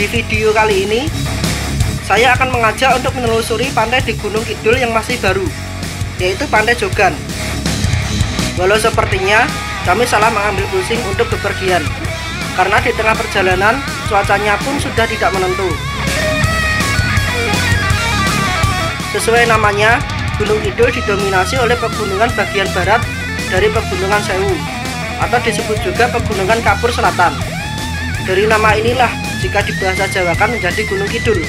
Di video kali ini, saya akan mengajak untuk menelusuri pantai di Gunung Kidul yang masih baru, yaitu Pantai Jogan. Walau sepertinya kami salah mengambil pusing untuk bepergian, karena di tengah perjalanan cuacanya pun sudah tidak menentu. Sesuai namanya, Gunung Kidul didominasi oleh pegunungan bagian barat dari Pegunungan Sewu, atau disebut juga Pegunungan Kapur Selatan. Dari nama inilah jika dibahasa Jawakan menjadi Gunung Kidul.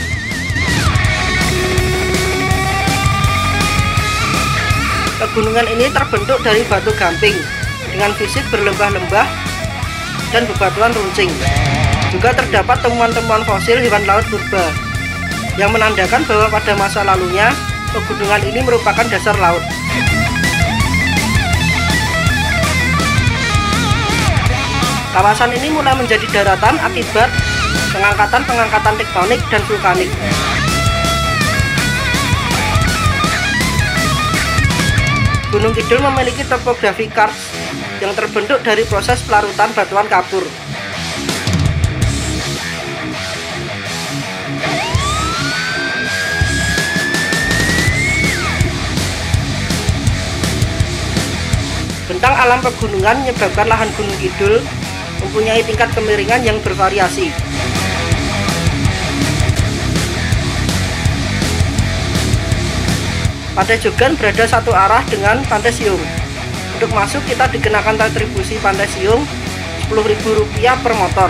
Pegunungan ini terbentuk dari batu gamping dengan fisik berlembah-lembah dan bebatuan runcing. Juga terdapat temuan-temuan fosil hewan laut purba yang menandakan bahwa pada masa lalunya pegunungan ini merupakan dasar laut. Kawasan ini mulai menjadi daratan akibat pengangkatan tektonik dan vulkanik. Gunung Kidul memiliki topografi karst yang terbentuk dari proses pelarutan batuan kapur. Bentang alam pegunungan menyebabkan lahan Gunung Kidul mempunyai tingkat kemiringan yang bervariasi. Pantai Jogan berada satu arah dengan Pantai Siung. Untuk masuk kita dikenakan retribusi Pantai Siung Rp10.000 per motor.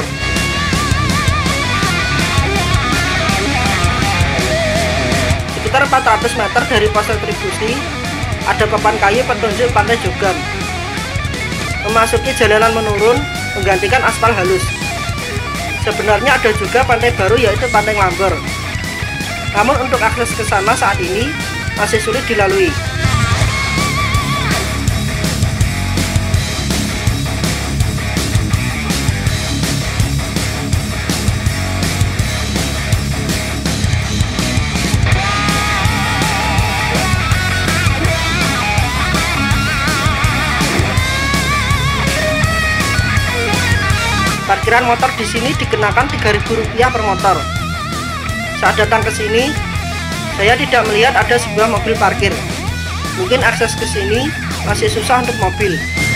Sekitar 400 meter dari pos retribusi ada papan kayu petunjuk Pantai Jogan. Memasuki jalanan menurun menggantikan aspal halus. Sebenarnya ada juga pantai baru yaitu Pantai Ngambor. Namun untuk akses ke sana saat ini masih sulit dilalui. Parkiran motor di sini dikenakan Rp3.000 per motor. Saat datang ke sini, saya tidak melihat ada sebuah mobil parkir. Mungkin akses ke sini masih susah untuk mobil.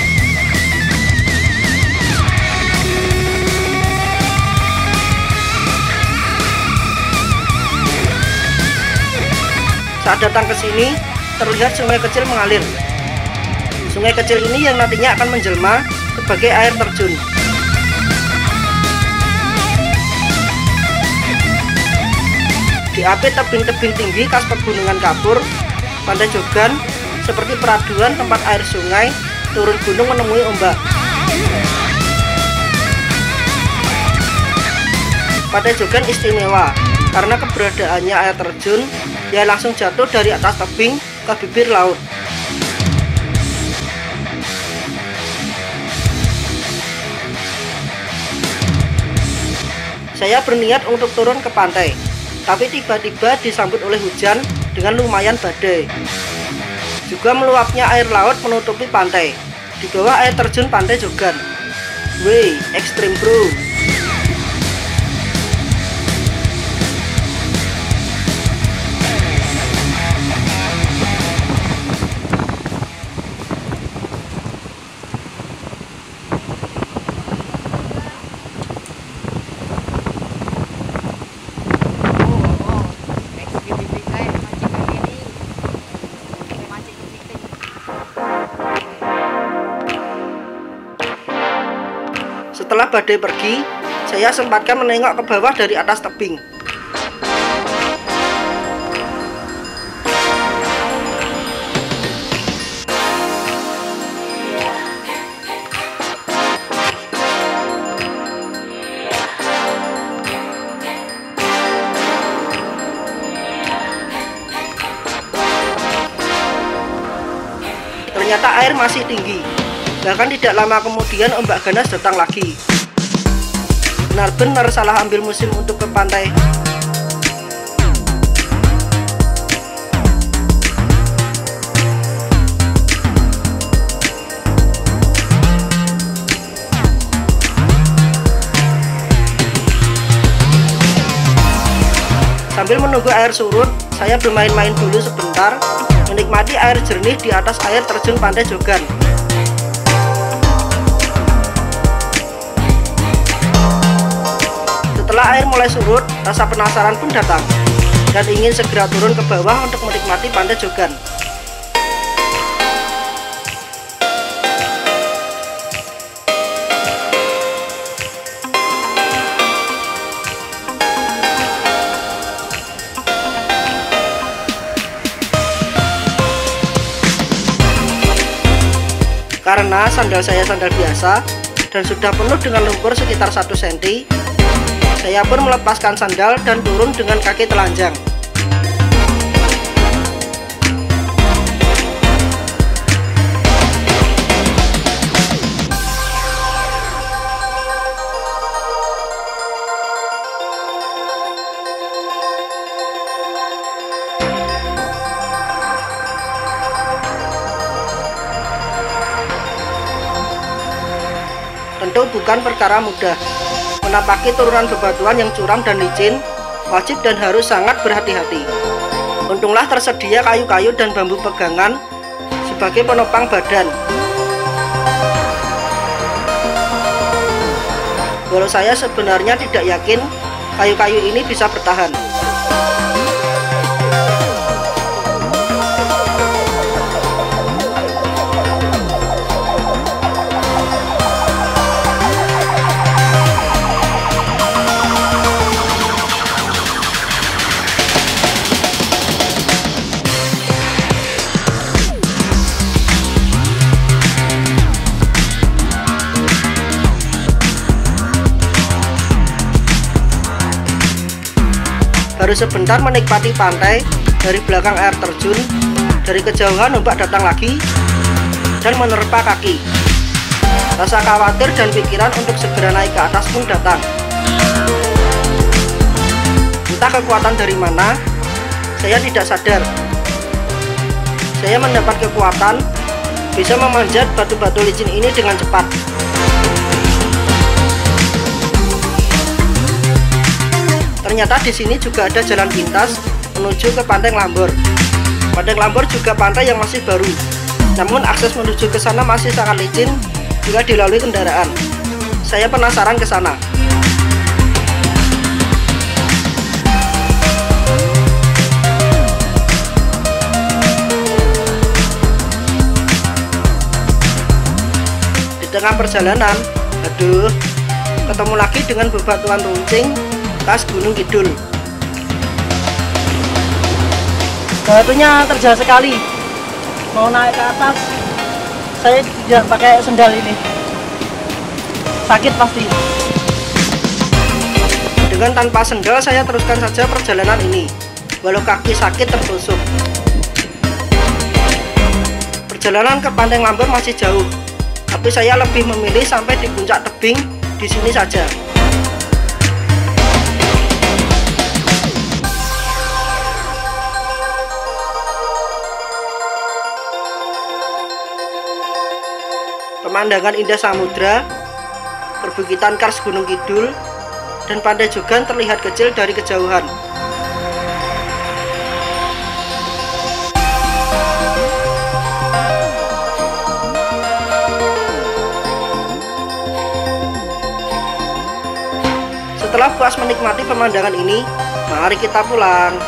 Saat datang ke sini, terlihat sungai kecil mengalir. Sungai kecil ini yang nantinya akan menjelma sebagai air terjun. Di apit tebing-tebing tinggi khas Pegunungan Kapur, Pantai Jogan seperti peraduan tempat air sungai turun gunung menemui ombak. Pantai Jogan istimewa karena keberadaannya air terjun yang langsung jatuh dari atas tebing ke bibir laut. Saya berniat untuk turun ke pantai, tapi tiba-tiba disambut oleh hujan dengan lumayan badai. Juga meluapnya air laut menutupi pantai. Di bawah air terjun Pantai Jogan. Wey, ekstrim bro. Setelah badai pergi, saya sempatkan menengok ke bawah dari atas tebing. Ternyata air masih tinggi. Bahkan tidak lama kemudian ombak ganas datang lagi. Benar-benar salah ambil musim untuk ke pantai. Sambil menunggu air surut, saya bermain-main dulu sebentar, menikmati air jernih di atas air terjun Pantai Jogan. Setelah air mulai surut, rasa penasaran pun datang, dan ingin segera turun ke bawah untuk menikmati Pantai Jogan. Karena sandal saya sandal biasa dan sudah penuh dengan lumpur sekitar 1 cm, saya pun melepaskan sandal dan turun dengan kaki telanjang. Tentu bukan perkara mudah. Menapaki turunan bebatuan yang curam dan licin, wajib dan harus sangat berhati-hati. Untunglah tersedia kayu-kayu dan bambu pegangan sebagai penopang badan. Walau saya sebenarnya tidak yakin kayu-kayu ini bisa bertahan. Baru sebentar menikmati pantai, dari belakang air terjun, dari kejauhan ombak datang lagi dan menerpa kaki. Rasa khawatir dan pikiran untuk segera naik ke atas pun datang. Entah kekuatan dari mana, saya tidak sadar. Saya mendapat kekuatan bisa memanjat batu-batu licin ini dengan cepat. Ternyata di sini juga ada jalan pintas menuju ke Pantai Nglambor. Pantai Nglambor juga pantai yang masih baru, namun akses menuju ke sana masih sangat licin jika dilalui kendaraan. Saya penasaran ke sana. Di tengah perjalanan, aduh, ketemu lagi dengan bebatuan runcing khas Gunung Kidul. Batunya terjal sekali. Mau naik ke atas, saya tidak pakai sendal ini. Sakit pasti. Dengan tanpa sendal saya teruskan saja perjalanan ini, walau kaki sakit tertusuk. Perjalanan ke Pantai Nglambor masih jauh, tapi saya lebih memilih sampai di puncak tebing di sini saja. Pemandangan indah samudra, perbukitan kars Gunung Kidul, dan Pantai Jogan terlihat kecil dari kejauhan. Setelah puas menikmati pemandangan ini, mari kita pulang.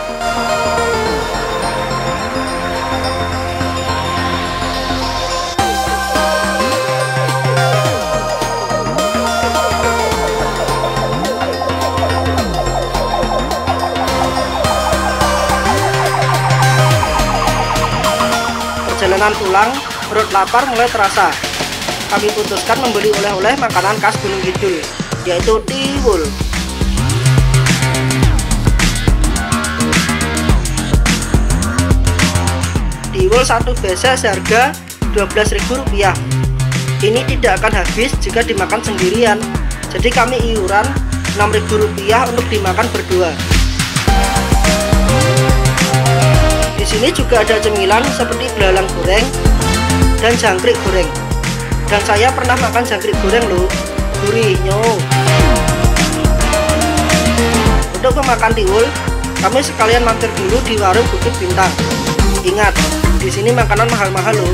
Perjalanan pulang, perut lapar mulai terasa. Kami putuskan membeli oleh-oleh makanan khas Gunung Kidul, yaitu tiwul. Tiwul satu besa seharga Rp12.000. Ini tidak akan habis jika dimakan sendirian, jadi kami iuran Rp6.000 untuk dimakan berdua. Di sini juga ada cemilan seperti belalang goreng dan jangkrik goreng. Dan saya pernah makan jangkrik goreng loh, gurih nyo. Untuk memakan tiwul, Kami sekalian mampir dulu di warung Bukit Bintang. Ingat, di sini makanan mahal-mahal loh.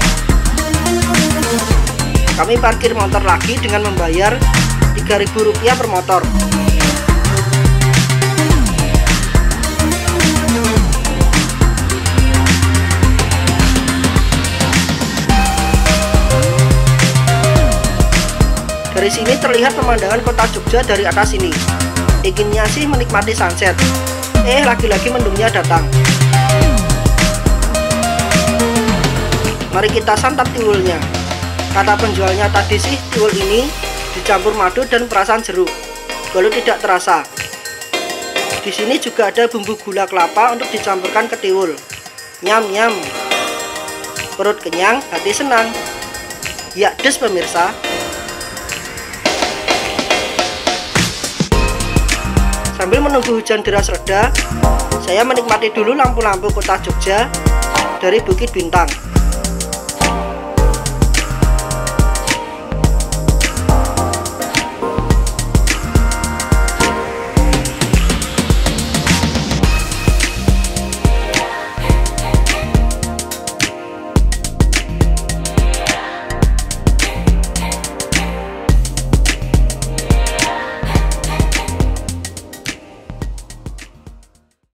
Kami parkir motor lagi dengan membayar Rp3.000 per motor. Dari sini terlihat pemandangan kota Jogja dari atas ini. Inginnya sih menikmati sunset. Lagi-lagi mendungnya datang. Mari kita santap tiwulnya. Kata penjualnya tadi sih tiwul ini dicampur madu dan perasan jeruk. Walau tidak terasa. Di sini juga ada bumbu gula kelapa untuk dicampurkan ke tiwul. Nyam-nyam. Perut kenyang, hati senang. Ya des pemirsa. Sambil menunggu hujan deras reda, saya menikmati dulu lampu-lampu kota Jogja dari Bukit Bintang.